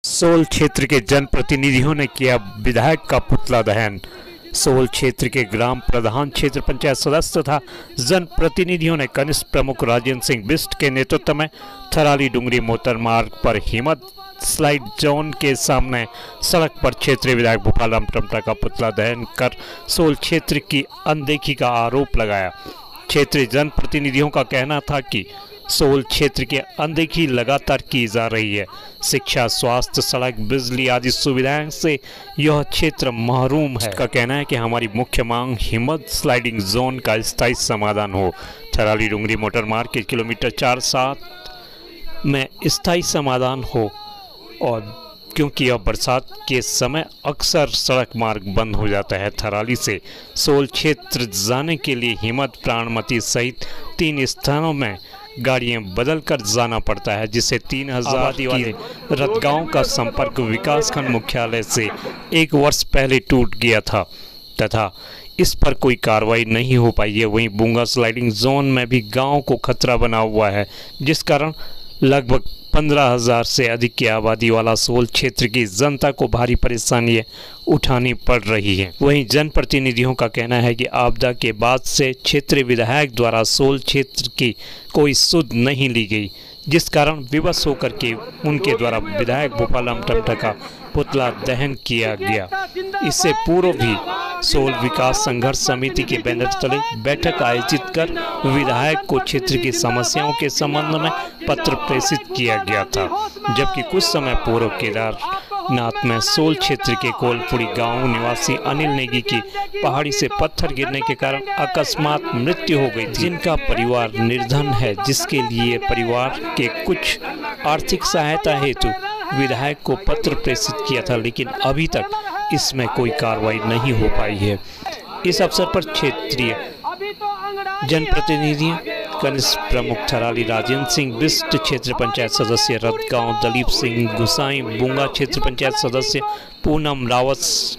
Soul क्षेत्र के जनप्रतिनिधियों ने किया विधायक का पुतला दहन। सोल क्षेत्र के ग्राम प्रधान, क्षेत्र पंचायत सदस्य तथा जनप्रतिनिधियों ने कनिष्ठ प्रमुख राजेंद्र सिंह बिष्ट के नेतृत्व में थराली डुंगरी मोटर मार्ग पर हिम्मत स्लाइड जोन के सामने सड़क पर क्षेत्रीय विधायक भूपालराम टमटा का पुतला दहन कर सोल क्षेत्र की अनदेखी का आरोप लगाया। क्षेत्रीय जनप्रतिनिधियों का कहना था कि सोल क्षेत्र की अनदेखी लगातार की जा रही है। शिक्षा, स्वास्थ्य, सड़क, बिजली आदि सुविधाओं से यह क्षेत्र महरूम है। इसका कहना है कि हमारी मुख्य मांग हिम्मत स्लाइडिंग जोन का स्थायी समाधान हो। थराली डुंगरी मोटर मार्ग के किलोमीटर 4-7 में स्थायी समाधान हो, और क्योंकि अब बरसात के समय अक्सर सड़क मार्ग बंद हो जाता है। थराली से सोल क्षेत्र जाने के लिए हिम्मत, प्राणमती सहित 3 स्थानों में गाड़ियां बदल कर जाना पड़ता है, जिससे 3000 आबादी वाले रतगांव का संपर्क विकासखंड मुख्यालय से 1 वर्ष पहले टूट गया था तथा इस पर कोई कार्रवाई नहीं हो पाई है। वहीं बूंगा स्लाइडिंग जोन में भी गांव को खतरा बना हुआ है, जिस कारण लगभग 15,000 से अधिक की आबादी वाला सोल क्षेत्र की जनता को भारी परेशानियां उठानी पड़ रही है। वहीं जनप्रतिनिधियों का कहना है कि आपदा के बाद से क्षेत्रीय विधायक द्वारा सोल क्षेत्र की कोई सुध नहीं ली गई, जिस कारण विवश होकर के उनके द्वारा विधायक भूपालराम टमटा का पुतला दहन किया गया। इससे पूर्व भी सोल विकास संघर्ष समिति के बैनर तले बैठक आयोजित कर विधायक को क्षेत्र की समस्याओं के संबंध में पत्र प्रेषित किया गया था, जबकि कुछ समय पूर्व केदारनाथ में सोल क्षेत्र के कोलपुरी गांव निवासी अनिल नेगी की पहाड़ी से पत्थर गिरने के कारण अकस्मात मृत्यु हो गई थी, जिनका परिवार निर्धन है, जिसके लिए परिवार के कुछ आर्थिक सहायता हेतु विधायक को पत्र प्रेषित किया था, लेकिन अभी तक इसमें कोई कार्रवाई नहीं हो पाई है। इस अवसर पर क्षेत्रीय जनप्रतिनिधि कनिष्ठ प्रमुख थराली राजेंद्र सिंह बिष्ट, क्षेत्र पंचायत सदस्य रतगांव दलीप सिंह गुसाई, बूंगा क्षेत्र पंचायत सदस्य पूनम रावत,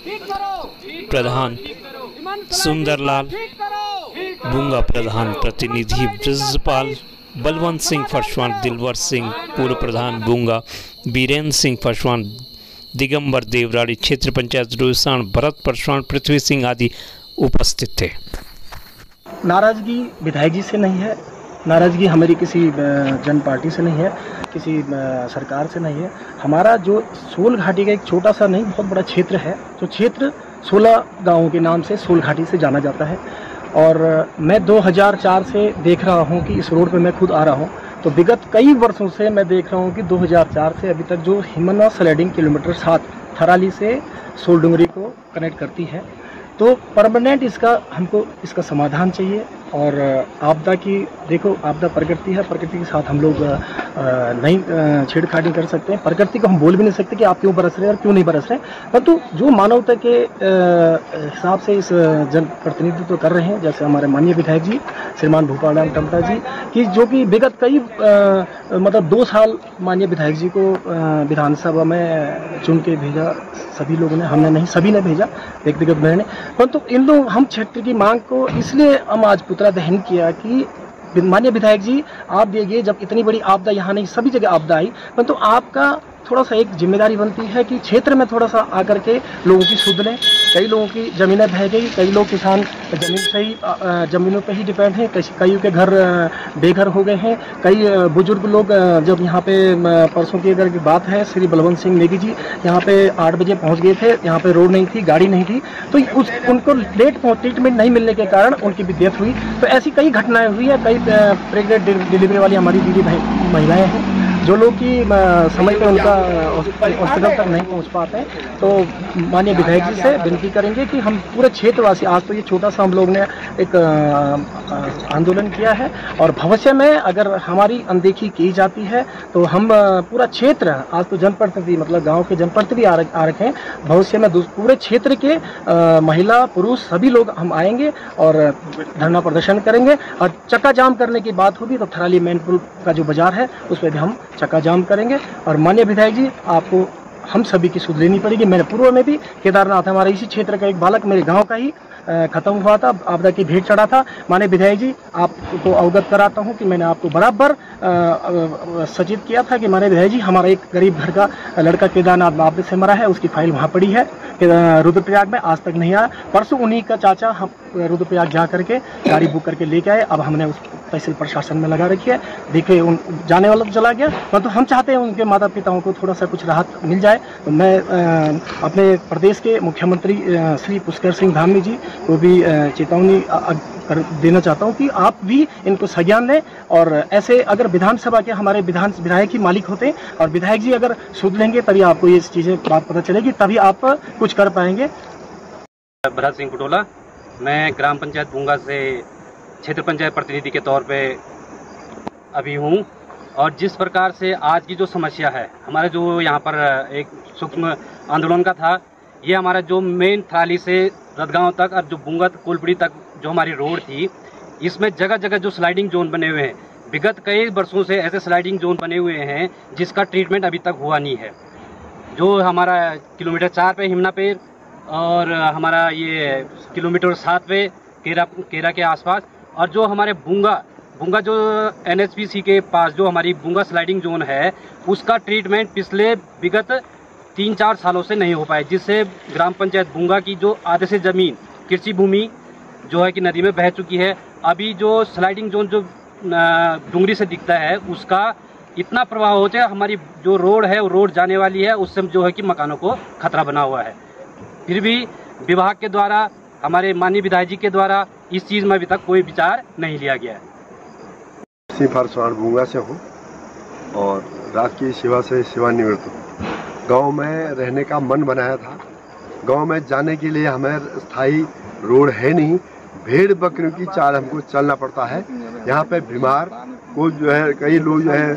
प्रधान सुंदरलाल, बूंगा प्रधान प्रतिनिधि ब्रजपाल, बलवंत सिंह फरसवान, दिलवर सिंह पूर्व प्रधान बूंगा, बीरेंद्र सिंह फरसवान, दिगंबर देवराड़ी, क्षेत्र पंचायत रुसान, भरत फरसवान, पृथ्वी सिंह आदि उपस्थित थे। नाराजगी विधायक जी से नहीं है, नाराजगी हमारी किसी जन पार्टी से नहीं है, किसी सरकार से नहीं है। हमारा जो सोल घाटी का एक छोटा सा नहीं बहुत बड़ा क्षेत्र है, जो क्षेत्र 16 गाँवों के नाम से सोल घाटी से जाना जाता है। और मैं 2004 से देख रहा हूं कि इस रोड पे मैं खुद आ रहा हूं, तो विगत कई वर्षों से मैं देख रहा हूं कि 2004 से अभी तक जो हिम्मत स्लाइडिंग किलोमीटर 7 थराली से सोल डुंगरी को कनेक्ट करती है, तो परमानेंट हमको इसका समाधान चाहिए। और आपदा की देखो, आपदा प्रकृति है, प्रकृति के साथ हम लोग नहीं छेड़खानी कर सकते हैं। प्रकृति को हम बोल भी नहीं सकते कि आप क्यों बरस रहे हैं और क्यों नहीं बरस रहे हैं, परंतु जो मानवता के हिसाब से इस जनप्रतिनिधित्व कर रहे हैं, जैसे हमारे माननीय विधायक जी श्रीमान भूपालराम टमटा जी की, जो कि विगत कई मतलब 2 साल माननीय विधायक जी को विधानसभा में चुन के भेजा सभी लोगों ने, हमने नहीं सभी ने भेजा, व्यक्तिगत मैंने, परंतु इन लोग हम क्षेत्र की मांग को इसलिए हम आज पुतला दहन किया कि माननीय विधायक जी आप देखिए, जब इतनी बड़ी आपदा यहाँ नहीं सभी जगह आपदा आई, परंतु आपका थोड़ा सा एक जिम्मेदारी बनती है कि क्षेत्र में थोड़ा सा आकर के लोगों की सुध लें। कई लोगों की ज़मीनें बह गई, कई लोग किसान ज़मीन से ही ज़मीनों पे ही डिपेंड हैं, कई के घर बेघर हो गए हैं। कई बुजुर्ग लोग, जब यहाँ पे परसों की अगर बात है, श्री बलवंत सिंह नेगी जी यहाँ पे 8 बजे पहुँच गए थे, यहाँ पे रोड नहीं थी, गाड़ी नहीं थी, तो उनको लेट ट्रीटमेंट नहीं मिलने के कारण उनकी भी डेथ हुई। तो ऐसी कई घटनाएँ हुई है। कई प्रेगनेंट डिलीवरी वाली हमारी दीदी महिलाएँ हैं, जो लोग कि समय पे उनका हॉस्पिटल तक नहीं पहुंच पाते हैं। तो माननीय विधायक जी से विनती करेंगे कि हम पूरे क्षेत्रवासी, आज तो ये छोटा सा हम लोग ने एक आंदोलन किया है, और भविष्य में अगर हमारी अनदेखी की जाती है तो हम पूरा क्षेत्र, आज तो जनप्रतिनिधि मतलब गांव के जनप्रतिनिधि आ रखे हैं, भविष्य में पूरे क्षेत्र के महिला पुरुष सभी लोग हम आएंगे और धरना प्रदर्शन करेंगे। और चक्का जाम करने की बात होगी तो थराली मेन पुल का जो बाजार है उस पर भी हम चक्का जाम करेंगे। और माननीय विधायक जी आपको हम सभी की सुध लेनी पड़ेगी। मैंने पूर्व में भी केदारनाथ हमारे इसी क्षेत्र का एक बालक मेरे गांव का ही खत्म हुआ था, आपदा की भेंट चढ़ा था। माननीय विधायक जी, आपको अवगत कराता हूं कि मैंने आपको बराबर सचेत किया था कि माननीय विधायक जी, हमारा एक गरीब घर का लड़का केदारनाथ आपदे से मरा है, उसकी फाइल वहाँ पड़ी है रुद्रप्रयाग में, आज तक नहीं आया। परसों उन्हीं का चाचा हम रुद्रप्रयाग जा करके गाड़ी बुक करके लेके आए। अब हमने उस तहसील प्रशासन में लगा रखी है। देखिए, उन जाने वाला तो चला गया, परंतु हम चाहते हैं उनके माता पिताओं को थोड़ा सा कुछ राहत मिल जाए। तो मैं अपने प्रदेश के मुख्यमंत्री श्री पुष्कर सिंह धामी जी को भी चेतावनी देना चाहता हूं कि आप भी इनको संज्ञान लें। और ऐसे अगर विधानसभा के हमारे विधायक ही मालिक होते हैं और विधायक जी अगर सुध लेंगे, तभी आपको ये चीज़ें बात पता चलेगी, तभी आप कुछ कर पाएंगे। भरत सिंह कुटोला, मैं ग्राम पंचायत बुंगा से क्षेत्र पंचायत प्रतिनिधि के तौर पे अभी हूँ। और जिस प्रकार से आज की जो समस्या है, हमारे जो यहाँ पर एक सूक्ष्म आंदोलन का था, ये हमारा जो मेन थाली से रतगांव तक और जो बुंगा कोलपड़ी तक जो हमारी रोड थी, इसमें जगह जगह जो स्लाइडिंग जोन बने हुए हैं, विगत कई वर्षों से ऐसे स्लाइडिंग जोन बने हुए हैं जिसका ट्रीटमेंट अभी तक हुआ नहीं है। जो हमारा किलोमीटर 4 पे हिमनापेर और हमारा ये किलोमीटर 7 पे केरा के आसपास, और जो हमारे बुंगा जो NHPC के पास जो हमारी बुंगा स्लाइडिंग जोन है, उसका ट्रीटमेंट पिछले विगत 3-4 सालों से नहीं हो पाए, जिससे ग्राम पंचायत बुंगा की जो आधे से ज़मीन कृषि भूमि जो है कि नदी में बह चुकी है। अभी जो स्लाइडिंग जोन जो डूंगरी से दिखता है, उसका इतना प्रभाव होता है, हमारी जो रोड है वो रोड जाने वाली है, उससे जो है कि मकानों को खतरा बना हुआ है। फिर भी विभाग के द्वारा, हमारे माननीय विधायक जी के द्वारा इस चीज़ में अभी तक कोई विचार नहीं लिया गया है। फरसवाड़ बुंगा से हूँ और राजकीय सेवा से सेवानिवृत्त हूँ। गांव में रहने का मन बनाया था। गांव में जाने के लिए हमें स्थायी रोड है नहीं, भेड़ बकरियों की चाल हमको चलना पड़ता है। यहाँ पे बीमार को जो है कई लोग जो है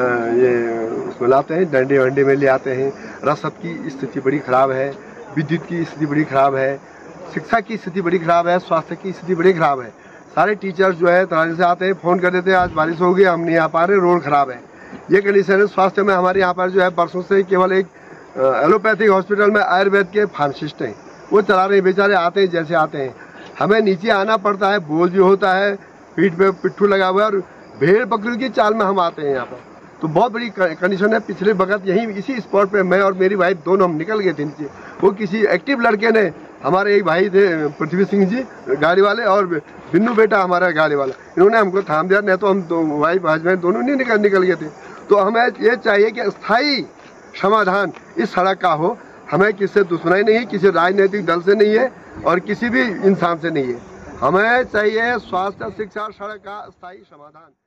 ये उसमें लाते हैं, डंडे वंडे में ले आते हैं। रसद की स्थिति बड़ी खराब है, विद्युत की स्थिति बड़ी खराब है, शिक्षा की स्थिति बड़ी खराब है, स्वास्थ्य की स्थिति बड़ी खराब है। सारे टीचर जो है तराजू से आते हैं, फ़ोन कर देते हैं आज बारिश हो गई, हम नहीं आ पा रहे, रोड खराब है। ये कंडीशन है। स्वास्थ्य में हमारे यहाँ पर जो है बरसों से केवल एक एलोपैथिक हॉस्पिटल में आयुर्वेद के फार्मासिस्ट हैं, वो चला रहे हैं, बेचारे आते हैं जैसे आते हैं। हमें नीचे आना पड़ता है, बोझ भी होता है, पीठ पे पिट्ठू लगा हुआ है और भेड़ बकरियों की चाल में हम आते हैं यहाँ पर। तो बहुत बड़ी कंडीशन है। पिछले वक्त यहीं इसी स्पॉट पे मैं और मेरी वाइफ दोनों हम निकल गए थे नीचे। वो किसी एक्टिव लड़के ने, हमारे एक भाई थे पृथ्वी सिंह जी गाड़ी वाले और बिन्नू बेटा हमारा गाड़ी वाला, इन्होंने हमको थाम दिया, नहीं तो हम दो वाइफ हस्बैंड दोनों नहीं निकल गए थे। तो हमें ये चाहिए कि स्थायी समाधान इस सड़क का हो। हमें किससे दुश्मनी नहीं है, किसी राजनीतिक दल से नहीं है और किसी भी इंसान से नहीं है। हमें चाहिए स्वास्थ्य, शिक्षा, सड़क का स्थायी समाधान।